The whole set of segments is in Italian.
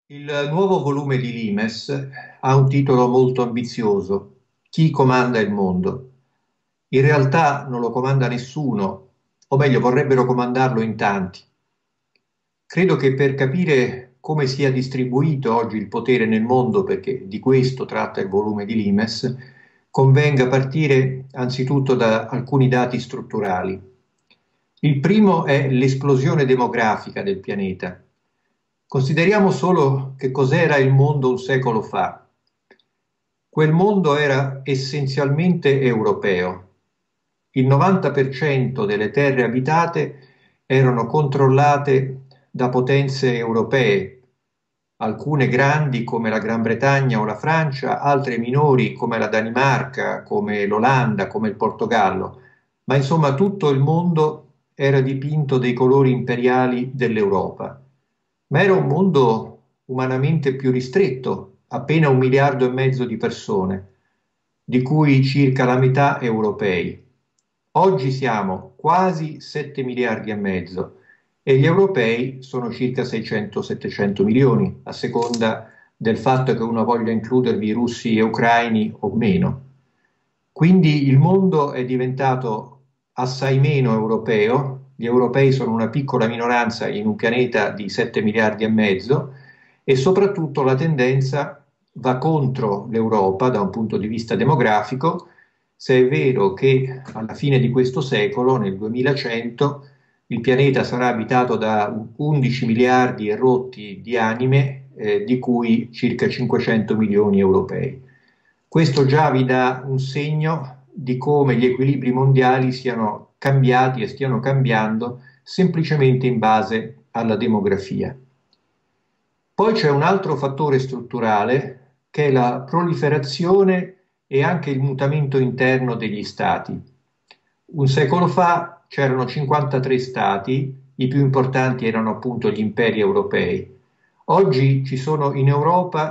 Il nuovo volume di Limes ha un titolo molto ambizioso: Chi comanda il mondo? In realtà non lo comanda nessuno, o meglio, vorrebbero comandarlo in tanti. Credo che per capire come sia distribuito oggi il potere nel mondo, perché di questo tratta il volume di Limes, convenga partire anzitutto da alcuni dati strutturali. Il primo è l'esplosione demografica del pianeta. Consideriamo solo che cos'era il mondo un secolo fa. Quel mondo era essenzialmente europeo. Il 90% delle terre abitate erano controllate da potenze europee, alcune grandi come la Gran Bretagna o la Francia, altre minori come la Danimarca, come l'Olanda, come il Portogallo, ma insomma tutto il mondo era dipinto dei colori imperiali dell'Europa. Ma era un mondo umanamente più ristretto, appena 1,5 miliardi di persone, di cui circa la metà europei. Oggi siamo quasi 7 miliardi e mezzo e gli europei sono circa 600-700 milioni, a seconda del fatto che uno voglia includervi russi e ucraini o meno. Quindi il mondo è diventato assai meno europeo, gli europei sono una piccola minoranza in un pianeta di 7 miliardi e mezzo e soprattutto la tendenza va contro l'Europa da un punto di vista demografico, se è vero che alla fine di questo secolo, nel 2100, il pianeta sarà abitato da 11 miliardi e rotti di anime, di cui circa 500 milioni europei. Questo già vi dà un segno di come gli equilibri mondiali siano cambiati e stiano cambiando semplicemente in base alla demografia. Poi c'è un altro fattore strutturale che è la proliferazione e anche il mutamento interno degli stati. Un secolo fa c'erano 53 stati, i più importanti erano appunto gli imperi europei. Oggi ci sono in Europa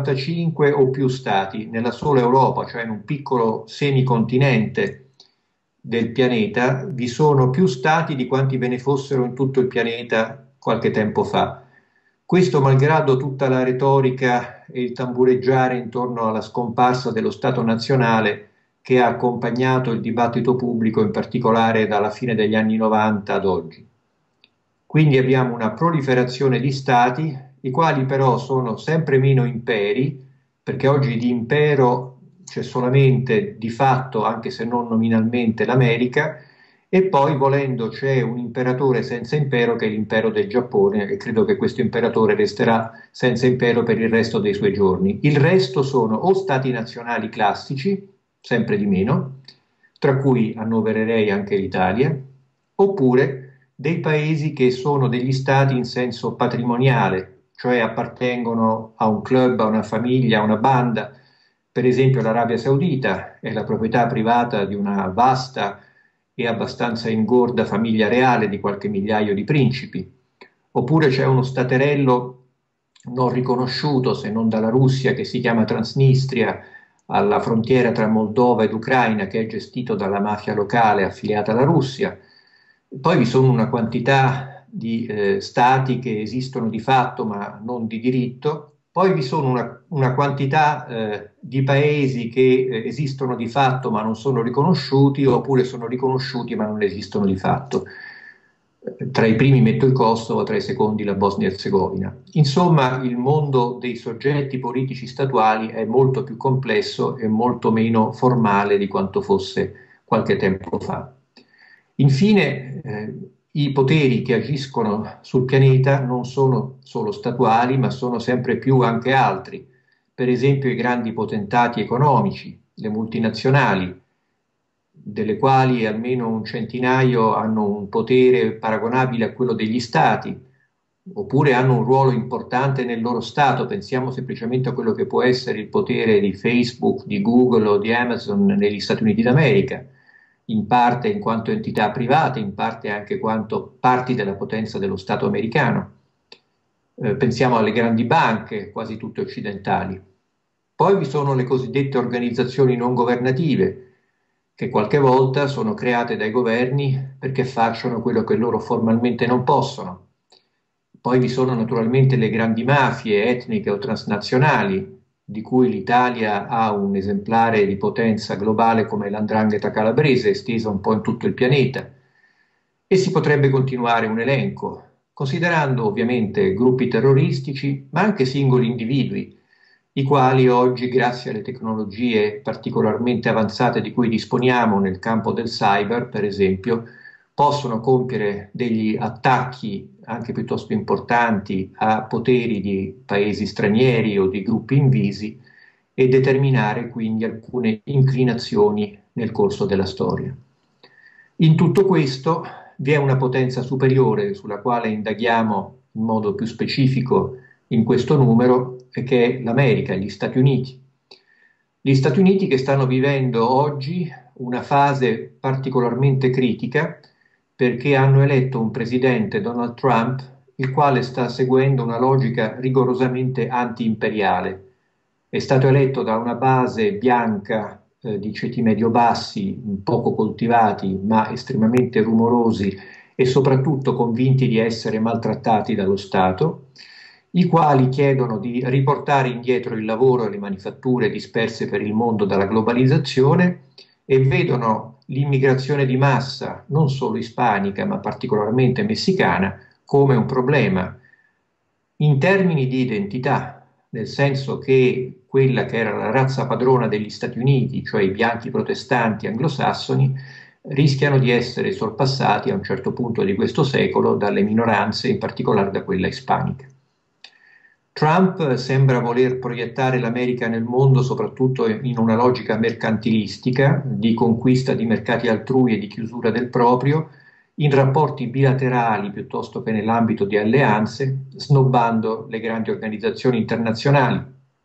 55 o più stati, nella sola Europa, cioè in un piccolo semicontinente del pianeta, vi sono più stati di quanti ve ne fossero in tutto il pianeta qualche tempo fa. Questo malgrado tutta la retorica e il tambureggiare intorno alla scomparsa dello Stato nazionale che ha accompagnato il dibattito pubblico, in particolare dalla fine degli anni 90 ad oggi. Quindi abbiamo una proliferazione di stati, i quali però sono sempre meno imperi, perché oggi di impero c'è solamente di fatto, anche se non nominalmente, l'America, e poi volendo c'è un imperatore senza impero che è l'impero del Giappone e credo che questo imperatore resterà senza impero per il resto dei suoi giorni. Il resto sono o stati nazionali classici, sempre di meno, tra cui annovererei anche l'Italia, oppure dei paesi che sono degli stati in senso patrimoniale, cioè appartengono a un club, a una famiglia, a una banda. Per esempio l'Arabia Saudita è la proprietà privata di una vasta e abbastanza ingorda famiglia reale di qualche migliaio di principi. Oppure c'è uno staterello non riconosciuto se non dalla Russia che si chiama Transnistria, alla frontiera tra Moldova ed Ucraina, che è gestito dalla mafia locale affiliata alla Russia. Poi vi sono una quantità di stati che esistono di fatto ma non di diritto. Poi vi sono una quantità di paesi che esistono di fatto ma non sono riconosciuti, oppure sono riconosciuti ma non esistono di fatto. Tra i primi metto il Kosovo, tra i secondi la Bosnia-Herzegovina. Insomma, il mondo dei soggetti politici statuali è molto più complesso e molto meno formale di quanto fosse qualche tempo fa. Infine, i poteri che agiscono sul pianeta non sono solo statuali, ma sono sempre più anche altri. Per esempio i grandi potentati economici, le multinazionali, delle quali almeno un centinaio hanno un potere paragonabile a quello degli stati, oppure hanno un ruolo importante nel loro stato. Pensiamo semplicemente a quello che può essere il potere di Facebook, di Google o di Amazon negli Stati Uniti d'America, in parte in quanto entità private, in parte anche quanto parti della potenza dello Stato americano. Pensiamo alle grandi banche, quasi tutte occidentali. Poi vi sono le cosiddette organizzazioni non governative, che qualche volta sono create dai governi perché facciano quello che loro formalmente non possono. Poi vi sono naturalmente le grandi mafie etniche o transnazionali, di cui l'Italia ha un esemplare di potenza globale come l''ndrangheta calabrese, estesa un po' in tutto il pianeta. E si potrebbe continuare un elenco, considerando ovviamente gruppi terroristici, ma anche singoli individui, i quali oggi, grazie alle tecnologie particolarmente avanzate di cui disponiamo nel campo del cyber, per esempio, possono compiere degli attacchi anche piuttosto importanti a poteri di paesi stranieri o di gruppi invisi e determinare quindi alcune inclinazioni nel corso della storia. In tutto questo vi è una potenza superiore sulla quale indaghiamo in modo più specifico in questo numero, che è l'America, gli Stati Uniti. Gli Stati Uniti che stanno vivendo oggi una fase particolarmente critica perché hanno eletto un presidente, Donald Trump, il quale sta seguendo una logica rigorosamente anti-imperiale. È stato eletto da una base bianca di ceti medio-bassi, poco coltivati ma estremamente rumorosi e soprattutto convinti di essere maltrattati dallo Stato, i quali chiedono di riportare indietro il lavoro e le manifatture disperse per il mondo dalla globalizzazione e vedono l'immigrazione di massa, non solo ispanica ma particolarmente messicana, come un problema in termini di identità, nel senso che quella che era la razza padrona degli Stati Uniti, cioè i bianchi protestanti anglosassoni, rischiano di essere sorpassati a un certo punto di questo secolo dalle minoranze, in particolare da quella ispanica. Trump sembra voler proiettare l'America nel mondo soprattutto in una logica mercantilistica, di conquista di mercati altrui e di chiusura del proprio, in rapporti bilaterali piuttosto che nell'ambito di alleanze, snobbando le grandi organizzazioni internazionali.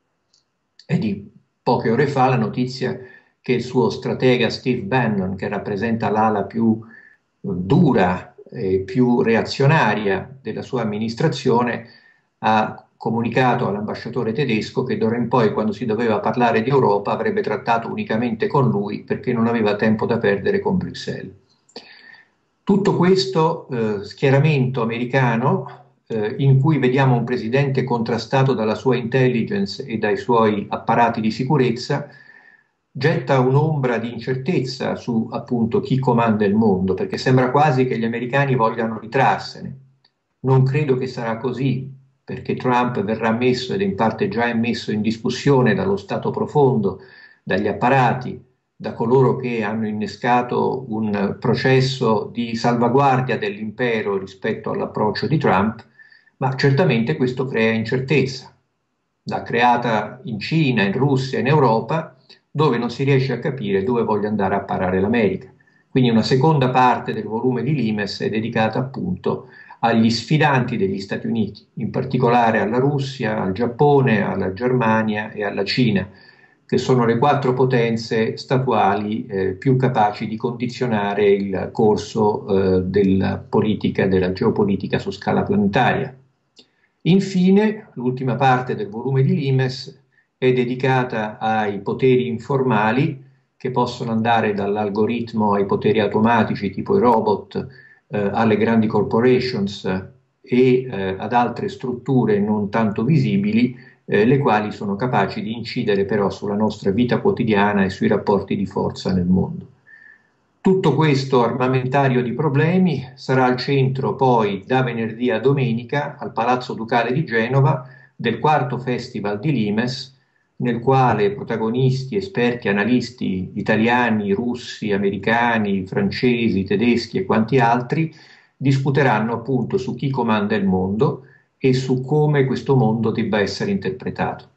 È di poche ore fa la notizia che il suo stratega Steve Bannon, che rappresenta l'ala più dura e più reazionaria della sua amministrazione, ha comunicato all'ambasciatore tedesco che d'ora in poi, quando si doveva parlare di Europa, avrebbe trattato unicamente con lui perché non aveva tempo da perdere con Bruxelles. Tutto questo schieramento americano, in cui vediamo un presidente contrastato dalla sua intelligence e dai suoi apparati di sicurezza, getta un'ombra di incertezza su appunto chi comanda il mondo, perché sembra quasi che gli americani vogliano ritrarsene. Non credo che sarà così, perché Trump verrà messo, ed in parte già è messo in discussione dallo Stato profondo, dagli apparati, da coloro che hanno innescato un processo di salvaguardia dell'impero rispetto all'approccio di Trump, ma certamente questo crea incertezza. L'ha creata in Cina, in Russia, in Europa, dove non si riesce a capire dove voglia andare a parare l'America. Quindi una seconda parte del volume di Limes è dedicata appunto agli sfidanti degli Stati Uniti, in particolare alla Russia, al Giappone, alla Germania e alla Cina, che sono le quattro potenze statuali più capaci di condizionare il corso della politica, della geopolitica su scala planetaria. Infine, l'ultima parte del volume di Limes è dedicata ai poteri informali che possono andare dall'algoritmo ai poteri automatici tipo i robot, alle grandi corporations e ad altre strutture non tanto visibili, le quali sono capaci di incidere però sulla nostra vita quotidiana e sui rapporti di forza nel mondo. Tutto questo armamentario di problemi sarà al centro poi da venerdì a domenica al Palazzo Ducale di Genova del quarto Festival di Limes, nel quale protagonisti, esperti, analisti italiani, russi, americani, francesi, tedeschi e quanti altri discuteranno appunto su chi comanda il mondo e su come questo mondo debba essere interpretato.